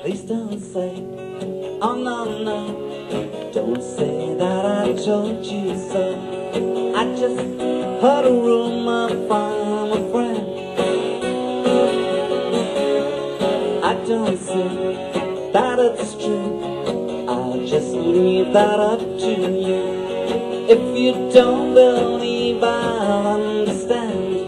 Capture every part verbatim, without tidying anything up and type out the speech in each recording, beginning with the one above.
Please don't say, oh no, no, don't say that I told you so. I just heard a rumor from a friend. I don't say that it's true, I'll just leave that up to you. If you don't believe, I'll understand.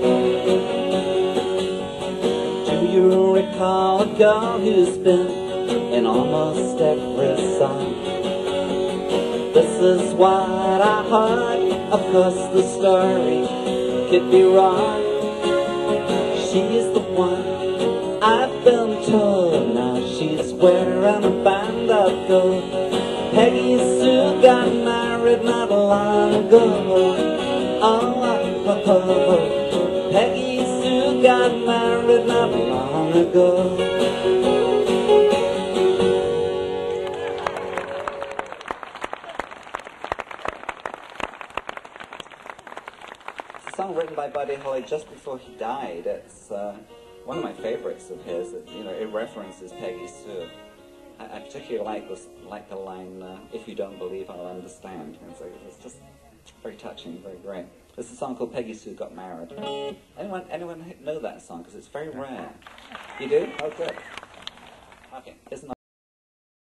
Do you recall a girl who's been in almost every song? This is what I heard. Of course the story could be wrong. She's the one I've been told. Now she's wearing a band of gold. Peggy Sue got married not long ago. Oh, oh, oh, oh. Peggy Sue got married not long ago. It's a song written by Buddy Holly just before he died. It's uh, one of my favorites of his. It, you know, it references Peggy Sue. I, I particularly like this, like the line, uh, "If you don't believe, I'll understand." And so it's just very touching, very great. There's a song called "Peggy Sue Got Married." Anyone, anyone know that song? Because it's very rare. You do? Oh, good. Okay, it's not.